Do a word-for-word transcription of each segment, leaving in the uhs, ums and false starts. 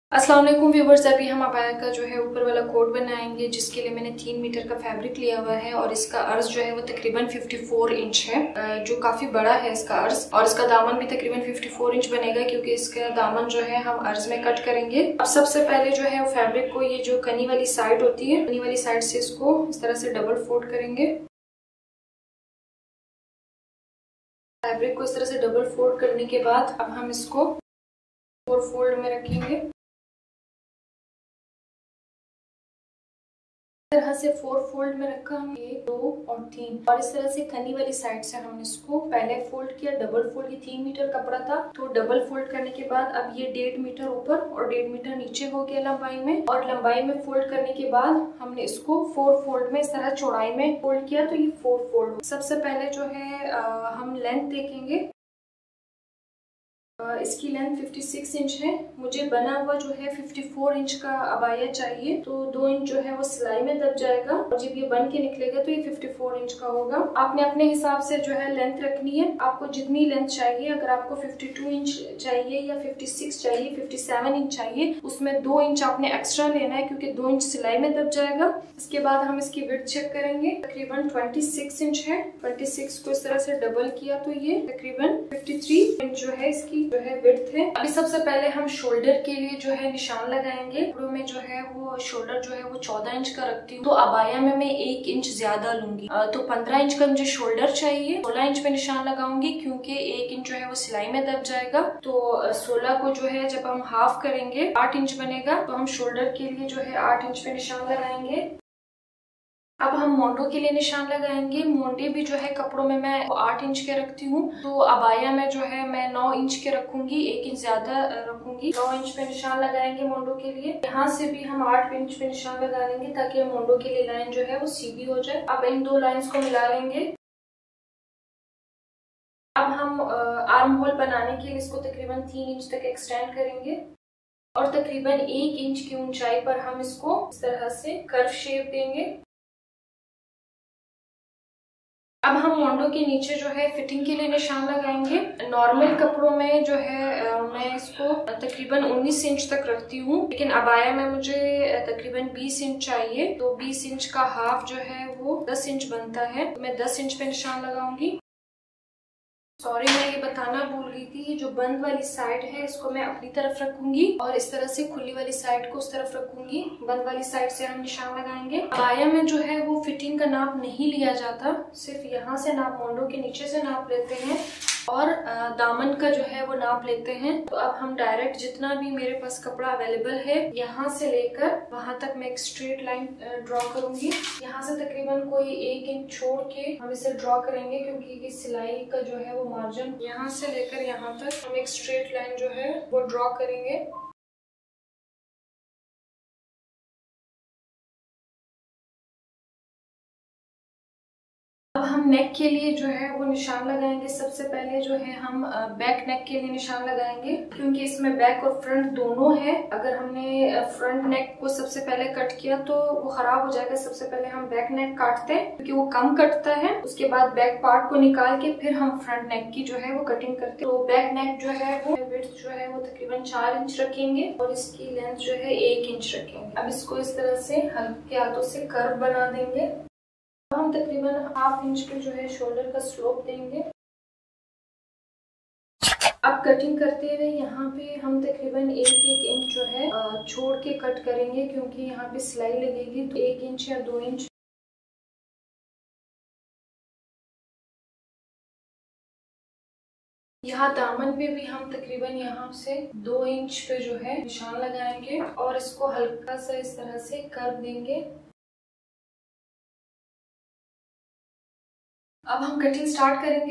अस्सलाम वालेकुम व्यूवर्स, अभी हम अबाया का जो है ऊपर वाला कोट बनाएंगे, जिसके लिए मैंने तीन मीटर का फैब्रिक लिया हुआ है और इसका अर्ज जो है वो तकरीबन चौवन इंच है, जो काफी बड़ा है इसका अर्ज। और इसका दामन भी तकरीबन चौवन इंच बनेगा, क्योंकि इसका दामन जो है हम अर्ज में कट करेंगे। अब सबसे पहले जो है वो फैब्रिक को, ये जो कनी वाली साइड होती है, कनी वाली साइड से इसको इस तरह से डबल फोल्ड करेंगे। फैब्रिक को इस तरह से डबल फोल्ड करने के बाद अब हम इसको फोर फोल्ड में रखेंगे। इस तरह से फोर फोल्ड में रखा हमने, एक, दो और तीन, और इस तरह से कनी वाली साइड से हमने इसको पहले फोल्ड किया, डबल फोल्ड। ये तीन मीटर कपड़ा था तो डबल फोल्ड करने के बाद अब ये डेढ़ मीटर ऊपर और डेढ़ मीटर नीचे हो गया लंबाई में। और लंबाई में फोल्ड करने के बाद हमने इसको फोर फोल्ड में इस तरह चौड़ाई में फोल्ड किया, तो ये फोर फोल्ड। सबसे पहले जो है आ, हम लेंथ देखेंगे। इसकी लेंथ छप्पन इंच है। मुझे बना हुआ जो है चौवन इंच का अबाया चाहिए, तो दो इंच जो है वो सिलाई में दब जाएगा और जब ये बन के निकलेगा तो ये चौवन इंच का होगा। आपने अपने हिसाब से जो है लेंथ रखनी है, आपको जितनी लेंथ चाहिए। अगर आपको बावन इंच चाहिए या छप्पन चाहिए, सत्तावन इंच चाहिए, उसमें दो इंच आपने एक्स्ट्रा लेना है, क्योंकि दो इंच सिलाई में दब जाएगा। इसके बाद हम इसकी विड्थ चेक करेंगे। तकरीबन छब्बीस इंच है। छब्बीस को इस तरह से डबल किया तो ये तकरीबन तिरेपन इंच जो है इसकी जो है विड्थ है। अभी सबसे पहले हम शोल्डर के लिए जो है निशान लगाएंगे। कपड़ों में जो है वो शोल्डर जो है वो चौदह इंच का रखती हूँ, तो अबाया में मैं एक इंच ज्यादा लूंगी, तो पंद्रह इंच का मुझे शोल्डर चाहिए। सोलह इंच पे निशान लगाऊंगी, क्योंकि एक इंच जो है वो सिलाई में दब जाएगा। तो सोलह को जो है जब हम हाफ करेंगे आठ इंच बनेगा, तो हम शोल्डर के लिए जो है आठ इंच पे निशान लगाएंगे। अब हम मोंडो के लिए निशान लगाएंगे। मोंडे भी जो है कपड़ों में मैं आठ इंच के रखती हूँ, तो अबाया में जो है मैं नौ इंच के रखूंगी, एक इंच ज्यादा रखूंगी। नौ इंच पे निशान लगाएंगे मोंडो के लिए। यहाँ से भी हम आठ इंच पे निशान लगा लेंगे, ताकि मोंडो के लिए लाइन जो है वो सीधी हो जाए। अब इन दो लाइंस को मिला लेंगे। अब हम आर्म होल बनाने के लिए इसको तकरीबन तीन इंच तक एक्सटेंड करेंगे और तकरीबन एक इंच की ऊंचाई पर हम इसको इस तरह से कर्व शेप देंगे। अब हम मोंडो के नीचे जो है फिटिंग के लिए निशान लगाएंगे। नॉर्मल कपड़ों में जो है मैं इसको तकरीबन उन्नीस इंच तक रखती हूँ, लेकिन अबाया में मुझे तकरीबन बीस इंच चाहिए, तो बीस इंच का हाफ जो है वो दस इंच बनता है, तो मैं दस इंच पे निशान लगाऊंगी। सॉरी, मैं ये बताना भूल गई थी, ये जो बंद वाली साइड है इसको मैं अपनी तरफ रखूंगी और इस तरह से खुली वाली साइड को उस तरफ रखूंगी। बंद वाली साइड से हम निशान लगाएंगे। अबाया में जो है वो फिटिंग का नाप नहीं लिया जाता, सिर्फ यहाँ से नाप, मोंडो के नीचे से नाप लेते हैं और दामन का जो है वो नाप लेते हैं। तो अब हम डायरेक्ट जितना भी मेरे पास कपड़ा अवेलेबल है, यहाँ से लेकर वहां तक मैं एक स्ट्रेट लाइन ड्रॉ करूंगी। यहाँ से तकरीबन कोई एक इंच छोड़ के हम इसे ड्रॉ करेंगे, क्योंकि ये सिलाई का जो है वो मार्जिन, यहाँ से लेकर यहाँ तक हम एक स्ट्रेट लाइन जो है वो ड्रॉ करेंगे। अब हम नेक के लिए जो है वो निशान लगाएंगे। सबसे पहले जो है हम बैक नेक के लिए निशान लगाएंगे, क्योंकि इसमें बैक और फ्रंट दोनों है। अगर हमने फ्रंट नेक को सबसे पहले कट किया तो वो खराब हो जाएगा। सबसे पहले हम बैक नेक काटते हैं, क्योंकि वो कम कटता है। उसके बाद बैक पार्ट को निकाल के फिर हम फ्रंट नेक की जो है वो कटिंग करते हैं। तो बैक नेक जो है वो विड्थ जो है वो तकरीबन चार इंच रखेंगे और इसकी लेंथ जो है एक इंच रखेंगे। अब इसको इस तरह से हल्के हाथों से कर्व बना देंगे। हम तकरीबन हाफ इंच पे जो है शोल्डर का स्लोप देंगे। अब कटिंग करते हुए यहाँ पे हम तकरीबन एक एक इंच जो है छोड़ के कट करेंगे, क्योंकि यहाँ पे सिलाई लगेगी, तो एक इंच या दो इंच। यहाँ दामन पे भी हम तकरीबन यहाँ से दो इंच पे जो है निशान लगाएंगे और इसको हल्का सा इस तरह से कर्व देंगे। अब हम कटिंग स्टार्ट करेंगे।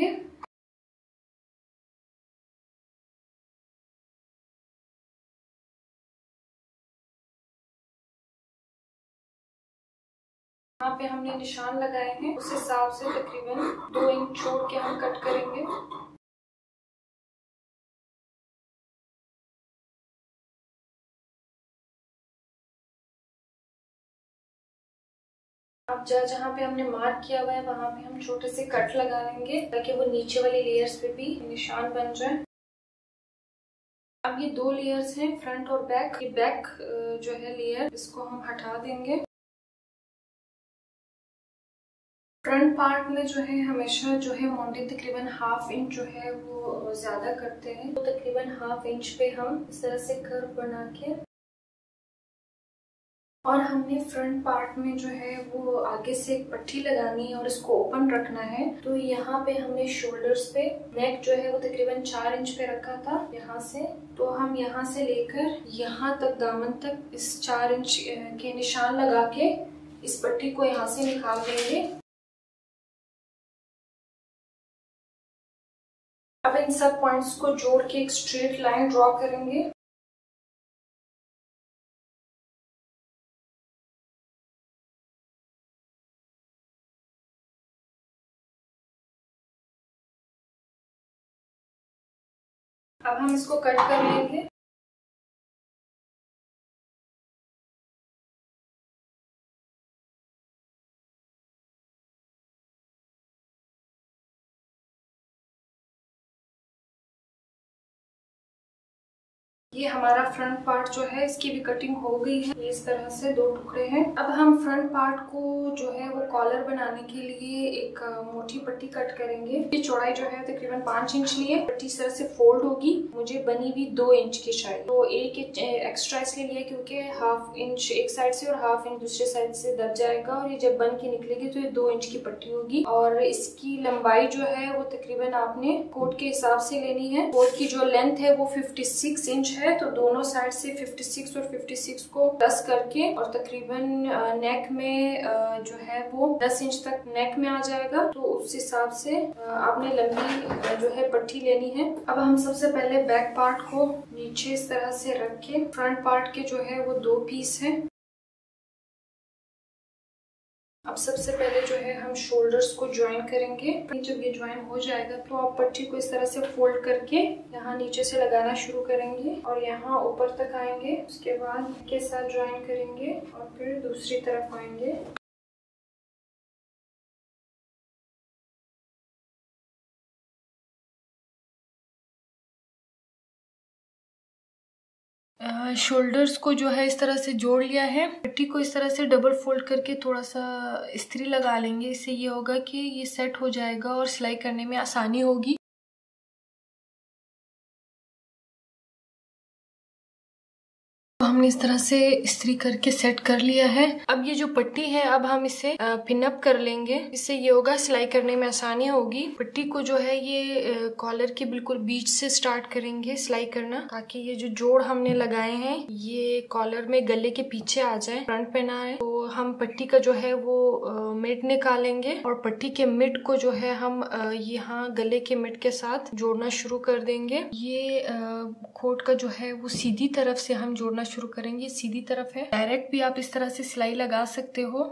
यहाँ पे हमने निशान लगाए हैं, उस हिसाब से तकरीबन दो इंच छोड़ के हम कट करेंगे। अब जहाँ जहाँ पे हमने मार्क किया हुआ है वहां पे हम छोटे से कट लगा लेंगे, ताकि वो नीचे वाली लेयर्स पे भी निशान बन जाए। अब ये दो लेयर्स हैं, फ्रंट और बैक। ये बैक जो है लेयर, इसको हम हटा देंगे। फ्रंट पार्ट में जो है हमेशा जो है मोंडे तकरीबन हाफ इंच जो है वो ज्यादा करते हैं, तो तकरीबन हाफ इंच पे हम इस तरह से कर्व बना के, और हमने फ्रंट पार्ट में जो है वो आगे से एक पट्टी लगानी है और इसको ओपन रखना है। तो यहाँ पे हमने शोल्डर्स पे, नेक जो है वो तकरीबन चार इंच पे रखा था यहाँ से, तो हम यहाँ से लेकर यहाँ तक दामन तक इस चार इंच के निशान लगा के इस पट्टी को यहाँ से निकाल देंगे। अब इन सब पॉइंट्स को जोड़ के एक स्ट्रेट लाइन ड्रॉ करेंगे। अब हम इसको कट कर लेंगे। ये हमारा फ्रंट पार्ट जो है इसकी भी कटिंग हो गई है, ये इस तरह से दो टुकड़े हैं। अब हम फ्रंट पार्ट को जो है वो कॉलर बनाने के लिए एक मोटी पट्टी कट करेंगे। ये चौड़ाई जो है तकरीबन पांच इंच ली है। पट्टी इस तरह से फोल्ड होगी, मुझे बनी हुई दो इंच की चाहिए, तो एक एक्स्ट्रा इसलिए लिया क्योंकि हाफ इंच एक साइड से और हाफ इंच दूसरे साइड से दब जाएगा, और ये जब बन के निकलेगी तो ये दो इंच की पट्टी होगी। और इसकी लंबाई जो है वो तकरीबन आपने कोट के हिसाब से लेनी है। कोट की जो लेंथ है वो फिफ्टी सिक्स इंच है, तो दोनों साइड से छप्पन और छप्पन को प्लस करके, और तकरीबन नेक में जो है वो दस इंच तक नेक में आ जाएगा, तो उस हिसाब से आपने लंबी जो है पट्टी लेनी है। अब हम सबसे पहले बैक पार्ट को नीचे इस तरह से रख के, फ्रंट पार्ट के जो है वो दो पीस हैं। अब सबसे पहले जो है हम शोल्डर्स को ज्वाइन करेंगे। जब ये ज्वाइन हो जाएगा तो आप पट्टी को इस तरह से फोल्ड करके यहाँ नीचे से लगाना शुरू करेंगे और यहाँ ऊपर तक आएंगे। उसके बाद के साथ ज्वाइन करेंगे और फिर दूसरी तरफ आएंगे। शोल्डर्स को जो है इस तरह से जोड़ लिया है। पट्टी को इस तरह से डबल फोल्ड करके थोड़ा सा इस्त्री लगा लेंगे। इससे ये होगा कि ये सेट हो जाएगा और सिलाई करने में आसानी होगी। हमने इस तरह से इस्त्री करके सेट कर लिया है। अब ये जो पट्टी है अब हम इसे पिन अप कर लेंगे। इससे ये होगा सिलाई करने में आसानी होगी। पट्टी को जो है ये कॉलर के बिल्कुल बीच से स्टार्ट करेंगे सिलाई करना, ताकि ये जो जोड़ हमने लगाए हैं ये कॉलर में गले के पीछे आ जाए, फ्रंट पे ना आए। तो हम पट्टी का जो है वो मिड निकालेंगे और पट्टी के मिड को जो है हम यहाँ गले के मिड के साथ जोड़ना शुरू कर देंगे। ये कोट का जो है वो सीधी तरफ से हम जोड़ना शुरू करेंगे। सीधी तरफ है, डायरेक्ट भी आप इस तरह से सिलाई लगा सकते हो।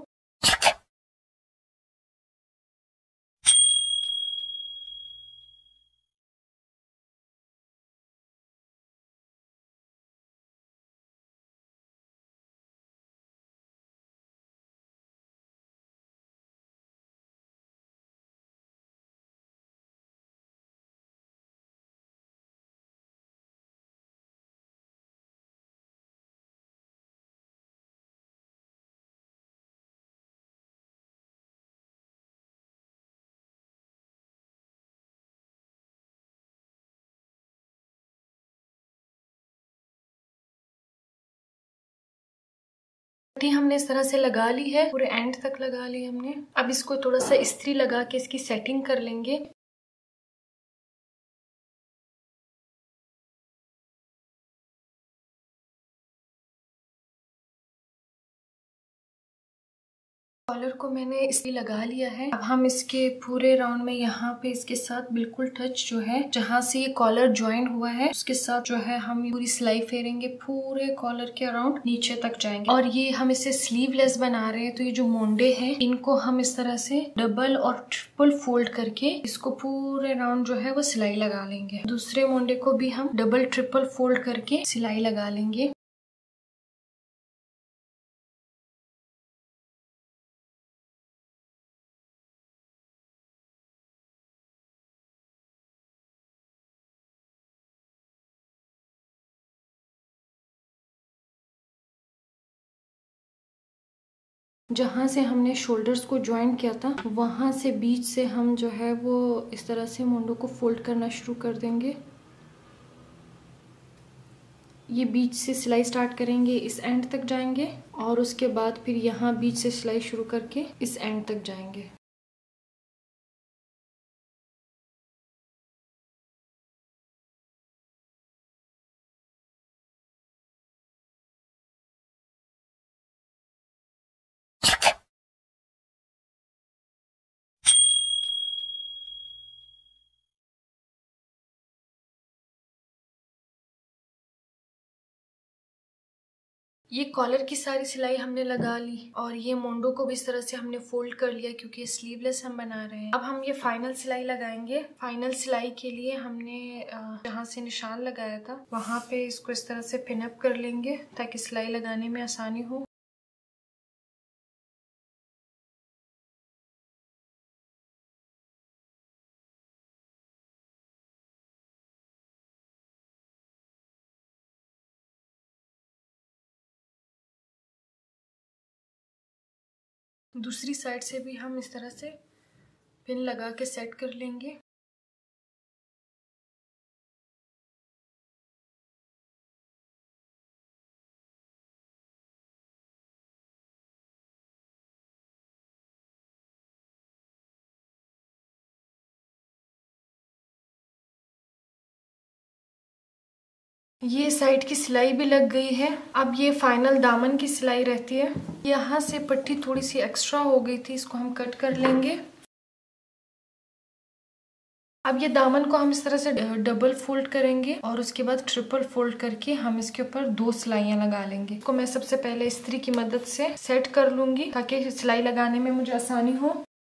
पट्टी हमने इस तरह से लगा ली है, पूरे एंड तक लगा ली हमने। अब इसको थोड़ा सा इस्त्री लगा के इसकी सेटिंग कर लेंगे। कॉलर को मैंने इसलिए लगा लिया है। अब हम इसके पूरे राउंड में यहाँ पे इसके साथ बिल्कुल टच जो है, जहाँ से ये कॉलर ज्वाइन हुआ है उसके साथ जो है हम पूरी सिलाई फेरेंगे, पूरे कॉलर के अराउंड नीचे तक जाएंगे। और ये हम इसे स्लीवलेस बना रहे हैं, तो ये जो मोंडे हैं इनको हम इस तरह से डबल और ट्रिपल फोल्ड करके इसको पूरे राउंड जो है वो सिलाई लगा लेंगे। दूसरे मोंडे को भी हम डबल ट्रिपल फोल्ड करके सिलाई लगा लेंगे। जहाँ से हमने शोल्डर्स को ज्वाइन किया था वहाँ से बीच से हम जो है वो इस तरह से मुंडो को फोल्ड करना शुरू कर देंगे। ये बीच से सिलाई स्टार्ट करेंगे, इस एंड तक जाएंगे और उसके बाद फिर यहाँ बीच से सिलाई शुरू करके इस एंड तक जाएंगे। ये कॉलर की सारी सिलाई हमने लगा ली और ये मोंडो को भी इस तरह से हमने फोल्ड कर लिया क्योंकि स्लीवलेस हम बना रहे हैं। अब हम ये फाइनल सिलाई लगाएंगे। फाइनल सिलाई के लिए हमने जहाँ से निशान लगाया था वहाँ पे इसको इस तरह से पिन अप कर लेंगे ताकि सिलाई लगाने में आसानी हो। दूसरी साइड से भी हम इस तरह से पिन लगा के सेट कर लेंगे। ये साइड की सिलाई भी लग गई है। अब ये फाइनल दामन की सिलाई रहती है। यहाँ से पट्टी थोड़ी सी एक्स्ट्रा हो गई थी, इसको हम कट कर लेंगे। अब ये दामन को हम इस तरह से डबल फोल्ड करेंगे और उसके बाद ट्रिपल फोल्ड करके हम इसके ऊपर दो सिलाइयाँ लगा लेंगे। इसको मैं सबसे पहले इस्त्री की मदद से सेट कर लूंगी ताकि सिलाई लगाने में मुझे आसानी हो।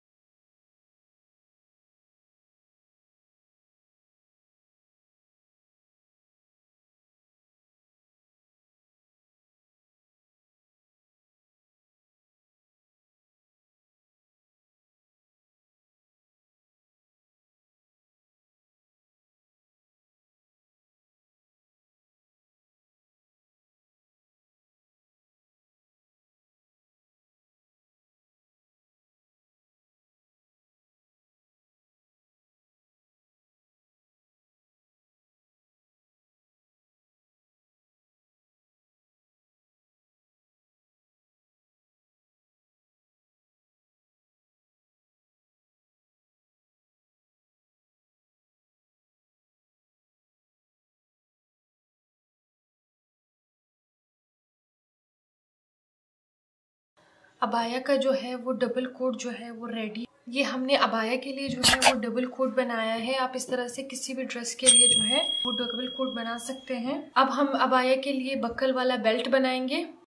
अबाया का जो है वो डबल कोट जो है वो रेडी। ये हमने अबाया के लिए जो है वो डबल कोट बनाया है। आप इस तरह से किसी भी ड्रेस के लिए जो है वो डबल कोट बना सकते हैं। अब हम अबाया के लिए बक्कल वाला बेल्ट बनाएंगे।